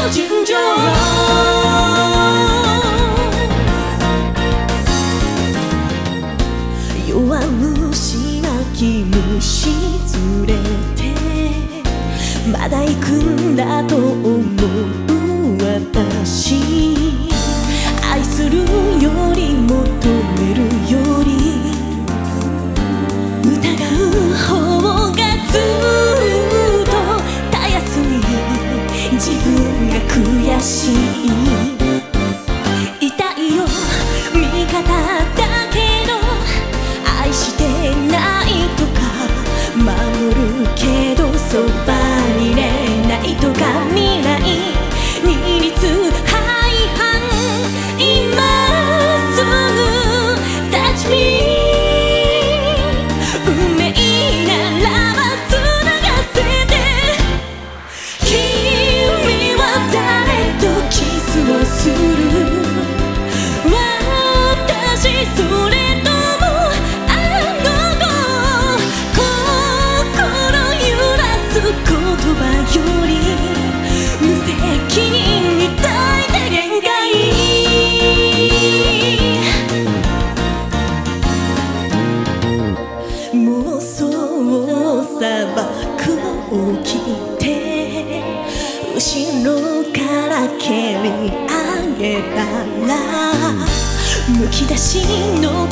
の純情。弱虫なき虫連れてまだ行くんだと思う私。愛するより求めるより疑う方がずっとたやすい。自分が悔しい。痛いよ味方だけど愛してないとか守るけどそばにいれないとか未来二律背反。今すぐ立ち見運命ならばつながせて。君は誰とキスをする。私それともあの子。心揺らす言葉より無責任に抱いて限界。妄想砂漠を切って後ろから蹴り上げたらむき出しの